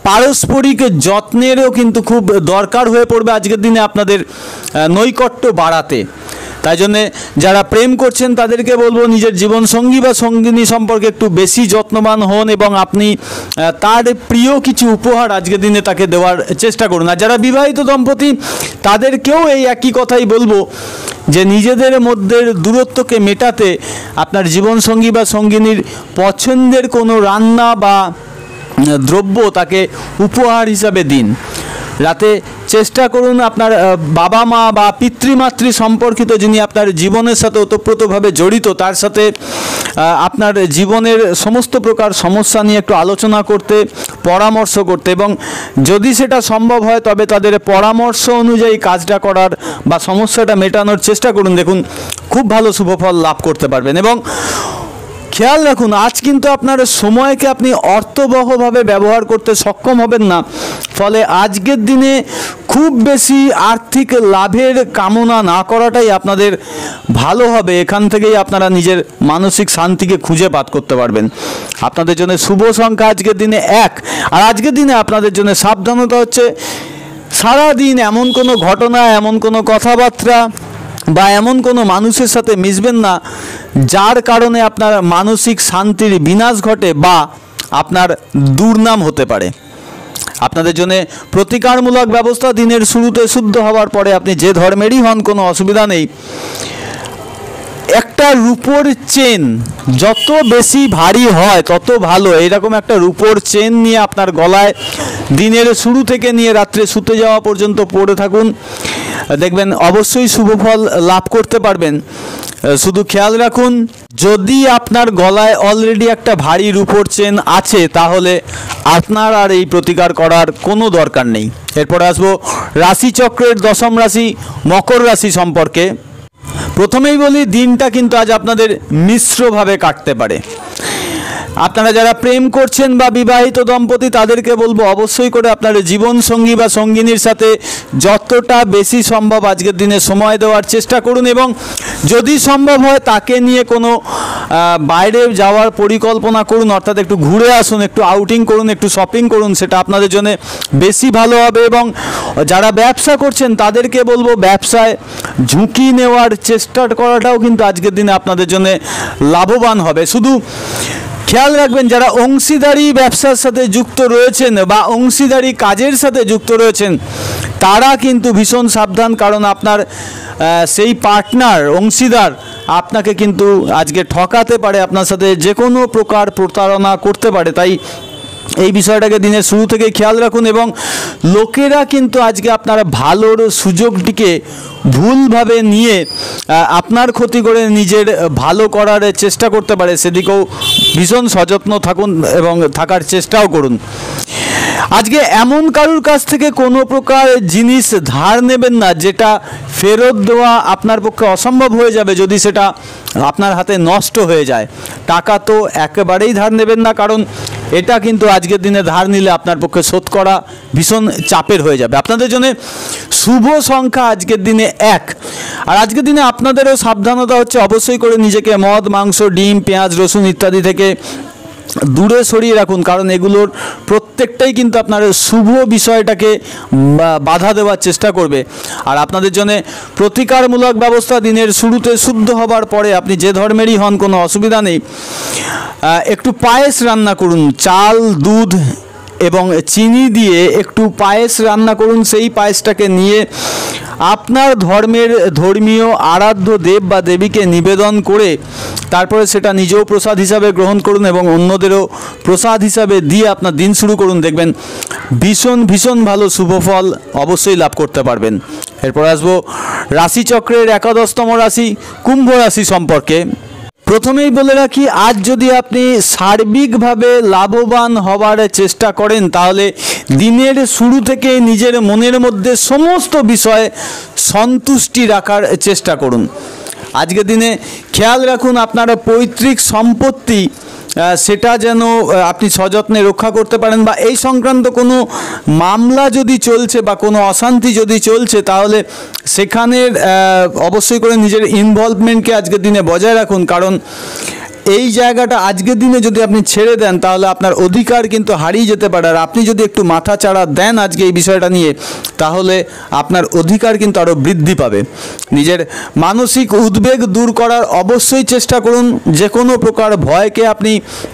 পারস্পরিক যত্নেরও কিন্তু খুব দরকার হয়ে পড়বে আজকের দিনে আপনাদের নৈকট্য বাড়াতে। তাই জন্যে যারা প্রেম করছেন তাদেরকে বলবো নিজের জীবনসঙ্গী বা সঙ্গিনী সম্পর্কে একটু বেশি যত্নবান হন এবং আপনি তার প্রিয় কিছু উপহার আজকের দিনে তাকে দেওয়ার চেষ্টা করুন। আর যারা বিবাহিত দম্পতি তাদেরকেও এই একই কথাই বলবো যে নিজেদের মধ্যে দূরত্বকে মেটাতে আপনার জীবনসঙ্গী বা সঙ্গিনীর পছন্দের কোনো রান্না বা দ্রব্য তাকে উপহার হিসাবে দিন। রাতে চেষ্টা করুন আপনার বাবা মা বা পিতৃমাতৃ সম্পর্কিত যিনি আপনার জীবনের সাথে ওতপ্রোতভাবে জড়িত তার সাথে আপনার জীবনের সমস্ত প্রকার সমস্যা নিয়ে একটু আলোচনা করতে, পরামর্শ করতে এবং যদি সেটা সম্ভব হয় তবে তাদের পরামর্শ অনুযায়ী কাজটা করার বা সমস্যাটা মেটানোর চেষ্টা করুন। দেখুন খুব ভালো শুভফল লাভ করতে পারবেন। এবং খেয়াল রাখুন আজ কিন্তু আপনার সময়কে আপনি অর্থবহভাবে ব্যবহার করতে সক্ষম হবেন না, ফলে আজকের দিনে খুব বেশি আর্থিক লাভের কামনা না করাটাই আপনাদের ভালো হবে। এখান থেকেই আপনারা নিজের মানসিক শান্তিকে খুঁজে পাত করতে পারবেন। আপনাদের জন্য শুভ সংখ্যা আজকের দিনে 1। আর আজকের দিনে আপনাদের জন্য সাবধানতা হচ্ছে সারাদিন এমন কোনো ঘটনা, এমন কোনো কথাবার্তা বা এমন কোনো মানুষের সাথে মিশবেন না যার কারণে আপনার মানসিক শান্তির বিনাশ ঘটে বা আপনার দুর্নাম হতে পারে। আপনাদের জন্য প্রতিকারমূলক ব্যবস্থা দিনের শুরুতে শুদ্ধ হওয়ার পরে আপনি যে ধর্মেরই হন কোনো অসুবিধা নেই। একটা রূপোর চেন যত বেশি ভারী হয় তত ভালো, এইরকম একটা রূপোর চেন নিয়ে আপনার গলায় দিনের শুরু থেকে নিয়ে রাত্রে শুতে যাওয়া পর্যন্ত পরে থাকুন, দেখবেন অবশ্যই শুভফল লাভ করতে পারবেন। শুধু খেয়াল রাখুন যদি আপনার গলায় অলরেডি একটা ভারী রূপোর চেন আছে তাহলে আপনার আর এই প্রতিকার করার কোনো দরকার নেই। এরপরে আসবো রাশিচক্রের দশম রাশি মকর রাশি সম্পর্কে। প্রথমেই বলি দিনটা কিন্তু আজ আপনাদের মিশ্রভাবে কাটতে পারে। আপনারা যারা প্রেম করছেন বা বিবাহিত দম্পতি তাদেরকে বলবো অবশ্যই করে আপনার জীবনসঙ্গী বা সঙ্গিনীর সাথে যতটা বেশি সম্ভব আজকের দিনে সময় দেওয়ার চেষ্টা করুন এবং যদি সম্ভব হয় তাকে নিয়ে কোনো বাইরে যাওয়ার পরিকল্পনা করুন, অর্থাৎ একটু ঘুরে আসুন, একটু আউটিং করুন, একটু শপিং করুন, সেটা আপনাদের জন্য বেশি ভালো হবে। এবং যারা ব্যবসা করছেন তাদেরকে বলবো ব্যবসায় ঝুঁকি নেওয়ার চেষ্টা করাটাও কিন্তু আজকের দিনে আপনাদের জন্য লাভবান হবে। শুধু খেয়াল রাখবেন যারা অংশীদারি ব্যবসার সাথে যুক্ত রয়েছেন বা অংশীদারি কাজের সাথে যুক্ত রয়েছেন তারা কিন্তু ভীষণ সাবধান, কারণ আপনার সেই পার্টনার অংশীদার আপনাকে কিন্তু আজকে ঠকাতে পারে, আপনার সাথে যে কোনো প্রকার প্রতারণা করতে পারে। তাই এই বিষয়টাকে দিনের শুরু থেকে খেয়াল রাখুন এবং লোকেরা কিন্তু আজকে আপনার ভালোর সুযোগটিকে ভুলভাবে নিয়ে আপনার ক্ষতি করে নিজের ভালো করার চেষ্টা করতে পারে, সেদিকেও ভীষণ সযত্ন থাকুন এবং থাকার চেষ্টাও করুন। আজকে এমন কারুর কাছ থেকে কোনো প্রকার জিনিস ধার নেবেন না যেটা ফেরত দেওয়া আপনার পক্ষে অসম্ভব হয়ে যাবে যদি সেটা আপনার হাতে নষ্ট হয়ে যায়। টাকা তো একেবারেই ধার নেবেন না, কারণ এটা কিন্তু আজকের দিনে ধার নিলে আপনার পক্ষে শোধ করা ভীষণ চাপের হয়ে যাবে। আপনাদের জন্য শুভ সংখ্যা আজকের দিনে 1। আর আজকের দিনে আপনাদেরও সাবধানতা হচ্ছে অবশ্যই করে নিজেকে মদ, মাংস, ডিম, পেঁয়াজ, রসুন ইত্যাদি থেকে দূরে সরিয়ে রাখুন, কারণ এগুলোর প্রত্যেকটাই কিন্তু আপনার শুভ বিষয়টাকে বাধা দেওয়ার চেষ্টা করবে। আর আপনাদের জন্য প্রতিকারমূলক ব্যবস্থা দিনের শুরুতে শুদ্ধ হবার পরে আপনি যে ধর্মেরই হন কোনো অসুবিধা নেই, একটু পায়েস রান্না করুন, চাল, দুধ এবং চিনি দিয়ে একটু পায়েস রান্না করুন। সেই পায়েসটাকে নিয়ে আপনার ধর্মীয় আরাধ্য দেব বা দেবীকে নিবেদন করে তারপরে সেটা নিজেও প্রসাদ হিসাবে গ্রহণ করুন এবং অন্যদেরও প্রসাদ হিসাবে দিয়ে আপনার দিন শুরু করুন, দেখবেন ভীষণ ভালো শুভফল অবশ্যই লাভ করতে পারবেন। এরপর আসবো রাশিচক্রের একাদশতম রাশি কুম্ভ রাশি সম্পর্কে। প্রথমেই বলে রাখি আজ যদি আপনি সার্বিকভাবে লাভবান হওয়ার চেষ্টা করেন তাহলে দিনের শুরু থেকে নিজের মনের মধ্যে সমস্ত বিষয়ে সন্তুষ্টি রাখার চেষ্টা করুন। আজকের দিনে খেয়াল রাখুন আপনার পৈতৃক সম্পত্তি সেটা যেন আপনি সযত্নে রক্ষা করতে পারেন, বা এই সংক্রান্ত কোনো মামলা যদি চলছে বা কোনো অশান্তি যদি চলছে তাহলে সেখানের অবশ্যই করে নিজের ইনভলভমেন্টকে আজকের দিনে বজায় রাখুন, কারণ এই জায়গাটা আজকের দিনে যদি আপনি ছেড়ে দেন তাহলে আপনার অধিকার কিন্তু হারিয়ে যেতে পারে। আর আপনি যদি একটু মাথা চাড়া দেন আজকে এই বিষয়টা নিয়ে, তাহলে আপনার অধিকার কিন্তু আরও বৃদ্ধি পাবে। নিজের মানসিক উদ্বেগ দূর করার অবশ্যই চেষ্টা করুন। যে কোনো প্রকার ভয়কে আপনি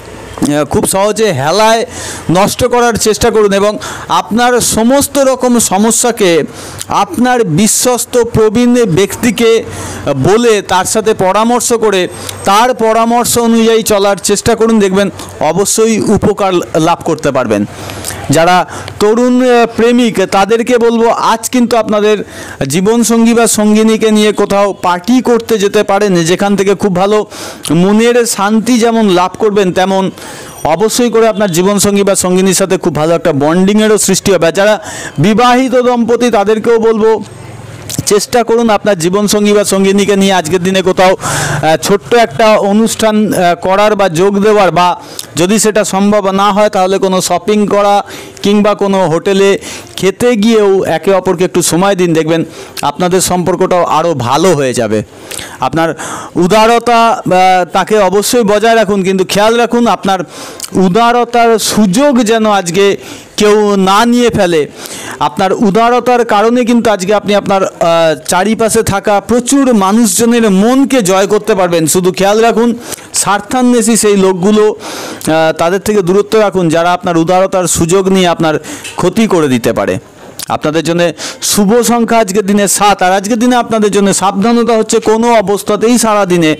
খুব সহজে হেলায় নষ্ট করার চেষ্টা করুন এবং আপনার সমস্ত রকম সমস্যাকে আপনার বিশ্বস্ত প্রবীণ ব্যক্তিকে বলে তার সাথে পরামর্শ করে তার পরামর্শ অনুযায়ী চলার চেষ্টা করুন। দেখবেন অবশ্যই উপকার লাভ করতে পারবেন। যারা তরুণ প্রেমিক তাদেরকে বলবো, আজ কিন্তু আপনাদের জীবনসঙ্গী বা সঙ্গিনীকে নিয়ে কোথাও পার্টি করতে যেতে পারেন, যেখান থেকে খুব ভালো মনের শান্তি যেমন লাভ করবেন, তেমন অবশ্যই করে আপনার জীবনসঙ্গী বা সঙ্গিনীর সাথে খুব ভালো একটা বন্ডিংয়েরও সৃষ্টি হবে। যারা বিবাহিত দম্পতি তাদেরকেও বলবো, চেষ্টা করুন আপনার জীবনসঙ্গী বা সঙ্গিনীকে নিয়ে আজকের দিনে কোথাও ছোট্ট একটা অনুষ্ঠান করার বা যোগ দেওয়ার, বা যদি সেটা সম্ভব না হয় তাহলে কোনো শপিং করা কিংবা কোনো হোটেলে খেতে গিয়েও একে অপরকে একটু সময় দিন। দেখবেন আপনাদের সম্পর্কটাও আরও ভালো হয়ে যাবে। আপনার উদারতা তাকে অবশ্যই বজায় রাখুন, কিন্তু খেয়াল রাখুন আপনার উদারতার সুযোগ যেন আজকে কেউ না নিয়ে ফেলে। আপনার উদারতার কারণে কিন্তু আজকে আপনি আপনার চারিপাশে থাকা প্রচুর মানুষজনের মনকে জয় করতে পারবেন। শুধু খেয়াল রাখুন স্বার্থান্বেষী সেই লোকগুলো তাদের থেকে দূরত্ব রাখুন, যারা আপনার উদারতার সুযোগ নিয়ে আপনার ক্ষতি করে দিতে পারে। আপনাদের জন্য শুভ সংখ্যা আজকের দিনে 7। আর আজকের দিনে আপনাদের জন্য সাবধানতা হচ্ছে কোনো অবস্থাতেই সারাদিনে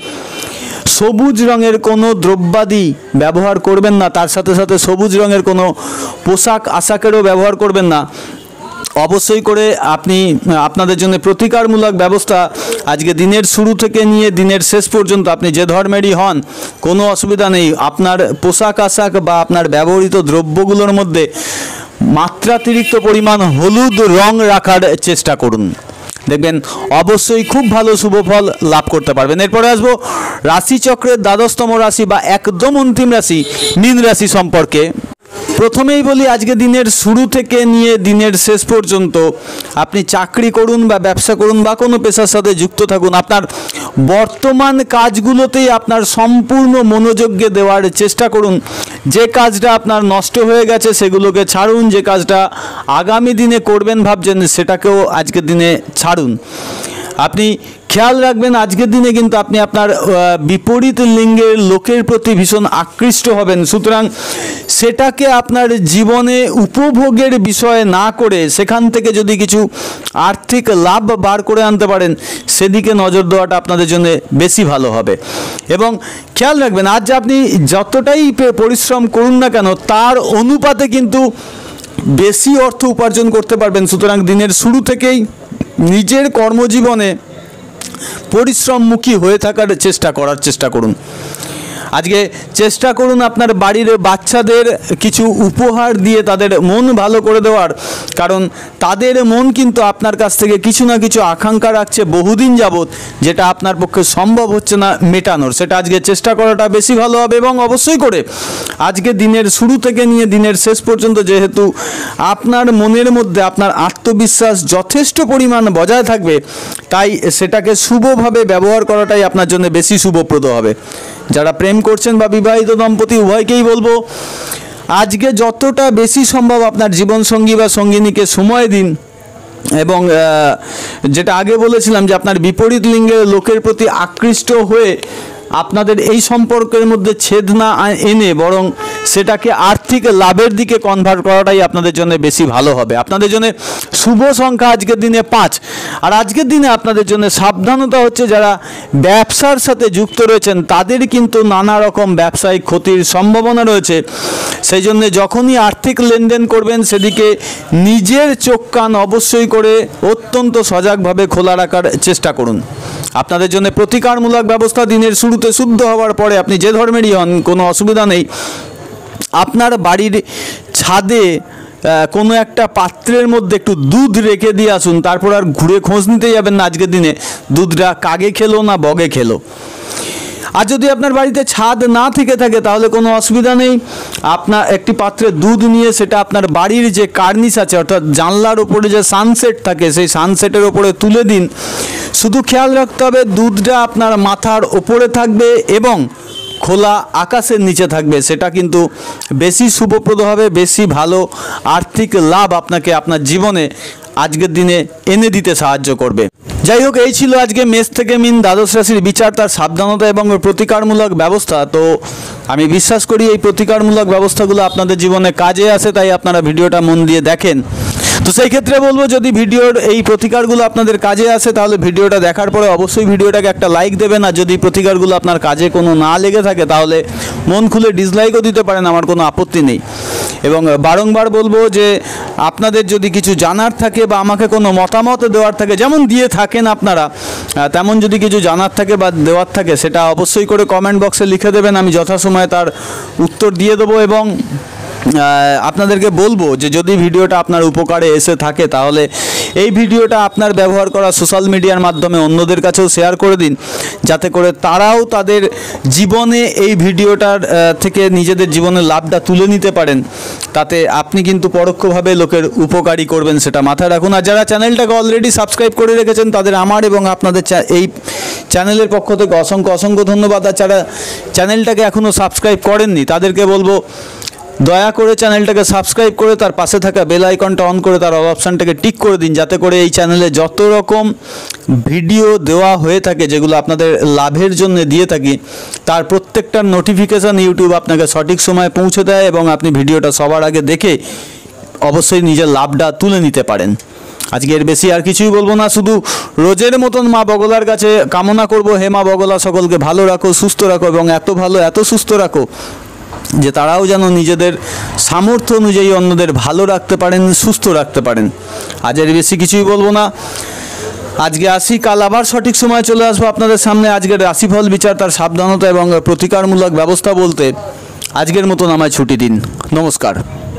সবুজ রঙের কোনো দ্রব্যাদি ব্যবহার করবেন না। তার সাথে সাথে সবুজ রঙের কোনো পোশাক আশাকেরও ব্যবহার করবেন না। অবশ্যই করে আপনি আপনাদের জন্য প্রতিকারমূলক ব্যবস্থা আজকে দিনের শুরু থেকে নিয়ে দিনের শেষ পর্যন্ত আপনি যে ধর্মেরই হন কোনো অসুবিধা নেই। আপনার পোশাক আশাক বা আপনার ব্যবহৃত দ্রব্যগুলোর মধ্যে মাত্রাতিরিক্ত পরিমাণ হলুদ রং রাখার চেষ্টা করুন। দেখবেন অবশ্যই খুব ভালো শুভ ফল লাভ করতে পারবেন। এরপরে আসবো রাশিচক্রের দ্বাদশতম রাশি বা একদম অন্তিম রাশি মীন রাশি সম্পর্কে। প্রথমেই বলি, আজকে দিনের শুরু থেকে নিয়ে দিনের শেষ পর্যন্ত আপনি চাকরি করুন বা ব্যবসা করুন বা কোনো পেশার সাথে যুক্ত থাকুন, আপনার বর্তমান কাজগুলোতেই আপনার সম্পূর্ণ মনোযোগ দেওয়ার চেষ্টা করুন। যে কাজটা আপনার নষ্ট হয়ে গেছে সেগুলোকে ছাড়ুন, যে কাজটা আগামী দিনে করবেন ভাবছেন সেটাকেও আজকের দিনে ছাড়ুন। আপনি খেয়াল রাখবেন আজকের দিনে কিন্তু আপনি আপনার বিপরীত লিঙ্গের লোকের প্রতি ভীষণ আকৃষ্ট হবেন। সুতরাং সেটাকে আপনার জীবনে উপভোগের বিষয় না করে সেখান থেকে যদি কিছু আর্থিক লাভ বার করে আনতে পারেন সেদিকে নজর দেওয়াটা আপনাদের জন্য বেশি ভালো হবে। এবং খেয়াল রাখবেন আজ আপনি যতটাই পরিশ্রম করুন না কেন তার অনুপাতে কিন্তু বেশি অর্থ উপার্জন করতে পারবেন। সুতরাং দিনের শুরু থেকেই নিজের কর্মজীবনে পরিশ্রমমুখী হয়ে থাকার চেষ্টা করুন। আজকে চেষ্টা করুন আপনার বাড়ির বাচ্চাদের কিছু উপহার দিয়ে তাদের মন ভালো করে দেওয়ার, কারণ তাদের মন কিন্তু আপনার কাছ থেকে কিছু না কিছু আকাঙ্ক্ষা রাখছে বহুদিন যাবৎ, যেটা আপনার পক্ষে সম্ভব হচ্ছে না মেটানোর। সেটা আজকে চেষ্টা করাটা বেশি ভালো হবে। এবং অবশ্যই করে আজকে দিনের শুরু থেকে নিয়ে দিনের শেষ পর্যন্ত যেহেতু আপনার মনের মধ্যে আপনার আত্মবিশ্বাস যথেষ্ট পরিমাণ বজায় থাকবে, তাই সেটাকে শুভভাবে ব্যবহার করাটাই আপনার জন্য বেশি শুভপ্রদ হবে। যারা প্রেম করছেন বা বিবাহিত দম্পতি উভয়কেই বলবো আজকে যতটা বেশি সম্ভব আপনার জীবনসঙ্গী বা সঙ্গিনীকে সময় দিন। এবং যেটা আগে বলেছিলাম যে আপনার বিপরীত লিঙ্গের লোকের প্রতি আকৃষ্ট হয়ে আপনাদের এই সম্পর্কের মধ্যে ছেদ না এনে বরং সেটাকে আর্থিক লাভের দিকে কনভার্ট করাটাই আপনাদের জন্য বেশি ভালো হবে। আপনাদের জন্য শুভ সংখ্যা আজকের দিনে 5। আর আজকের দিনে আপনাদের জন্য সাবধানতা হচ্ছে যারা ব্যবসার সাথে যুক্ত রয়েছেন তাদের কিন্তু নানা রকম ব্যবসায়িক ক্ষতির সম্ভাবনা রয়েছে। সেই জন্য যখনই আর্থিক লেনদেন করবেন সেদিকে নিজের চোখ কান অবশ্যই করে অত্যন্ত সজাগভাবে খোলা রাখার চেষ্টা করুন। আপনাদের জন্য প্রতিকারমূলক ব্যবস্থা দিনের শুরুতে শুদ্ধ হওয়ার পরে আপনি যে ধর্মেরই হন কোনো অসুবিধা নেই, আপনার বাড়ির ছাদে কোনো একটা পাত্রের মধ্যে একটু দুধ রেখে দিয়ে আসুন। তারপর আর ঘুরে খোঁজ নিতে যাবেন না আজকের দিনে দুধটা কাগে খেলো না বগে খেলো। আর যদি আপনার বাড়িতে ছাদ না থেকে থাকে তাহলে কোনো অসুবিধা নেই, আপনার একটি পাত্রে দুধ নিয়ে সেটা আপনার বাড়ির যে কার্নিশ আছে অর্থাৎ জানলার ওপরে যে সানসেট থাকে সেই সানসেটের ওপরে তুলে দিন। শুধু খেয়াল রাখতে হবে দুধটা আপনার মাথার ওপরে থাকবে এবং খোলা আকাশের নিচে থাকবে, সেটা কিন্তু বেশি শুভপ্রদ হবে, বেশি ভালো আর্থিক লাভ আপনাকে আপনার জীবনে আজকের দিনে এনে দিতে সাহায্য করবে। যাই হোক, এই ছিল আজকে মেষ থেকে মিন দ্বাদশ রাশির বিচার, তার সাবধানতা এবং প্রতিকারমূলক ব্যবস্থা। তো আমি বিশ্বাস করি এই প্রতিকারমূলক ব্যবস্থাগুলো আপনাদের জীবনে কাজে আসে, তাই আপনারা ভিডিওটা মন দিয়ে দেখেন। তো সেই ক্ষেত্রে বলবো, যদি ভিডিওর এই প্রতিকারগুলো আপনাদের কাজে আসে তাহলে ভিডিওটা দেখার পরে অবশ্যই ভিডিওটাকে একটা লাইক দেবেন, আর যদি প্রতিকারগুলো আপনার কাজে কোনো না লেগে থাকে তাহলে মন খুলে ডিসলাইকও দিতে পারেন, আমার কোনো আপত্তি নেই। এবং বারংবার বলবো যে আপনাদের যদি কিছু জানার থাকে বা আমাকে কোনো মতামত দেওয়ার থাকে, যেমন দিয়ে থাকেন আপনারা, তেমন যদি কিছু জানার থাকে বা দেওয়ার থাকে সেটা অবশ্যই করে কমেন্ট বক্সে লিখে দেবেন, আমি যথাসময়ে তার উত্তর দিয়ে দেবো। এবং আপনাদেরকে বলবো যে যদি ভিডিওটা আপনার উপকারে এসে থাকে তাহলে এই ভিডিওটা আপনার ব্যবহার করা সোশ্যাল মিডিয়ার মাধ্যমে অন্যদের কাছেও শেয়ার করে দিন, যাতে করে তারাও তাদের জীবনে এই ভিডিওটার থেকে নিজেদের জীবনের লাভটা তুলে নিতে পারেন। তাতে আপনি কিন্তু পরোক্ষভাবে লোকের উপকারী করবেন, সেটা মাথায় রাখুন। আর যারা চ্যানেলটাকে অলরেডি সাবস্ক্রাইব করে রেখেছেন তাদের আমার এবং আপনাদের এই চ্যানেলের পক্ষ থেকে অসংখ্য ধন্যবাদ। আর যারা চ্যানেলটাকে এখনও সাবস্ক্রাইব করেননি তাদেরকে বলবো দয়া করে চ্যানেলটাকে সাবস্ক্রাইব করে তার পাশে থাকা বেল আইকনটা অন করে তার অল অপশানটাকে টিক করে দিন, যাতে করে এই চ্যানেলে যত রকম ভিডিও দেওয়া হয়ে থাকে যেগুলো আপনাদের লাভের জন্য দিয়ে থাকি তার প্রত্যেকটার নোটিফিকেশান ইউটিউব আপনাকে সঠিক সময়ে পৌঁছে দেয় এবং আপনি ভিডিওটা সবার আগে দেখে অবশ্যই নিজের লাভটা তুলে নিতে পারেন। আজকে এর বেশি আর কিছুই বলবো না, শুধু রোজের মতন মা বগলার কাছে কামনা করব, হে মা বগলা সকলকে ভালো রাখো, সুস্থ রাখো এবং এত ভালো এত সুস্থ রাখো যে তারাও যেন নিজেদের সামর্থ্য অনুযায়ী অন্যদের ভালো রাখতে পারেন, সুস্থ রাখতে পারেন। আজ এর বেশি কিছুই বলবো না, আজকে আসি, কাল আবার সঠিক সময় চলে আসবো আপনাদের সামনে আজকের রাশিফল বিচার, তার সাবধানতা এবং প্রতিকারমূলক ব্যবস্থা বলতে। আজকের মতন আমায় ছুটি দিন, নমস্কার।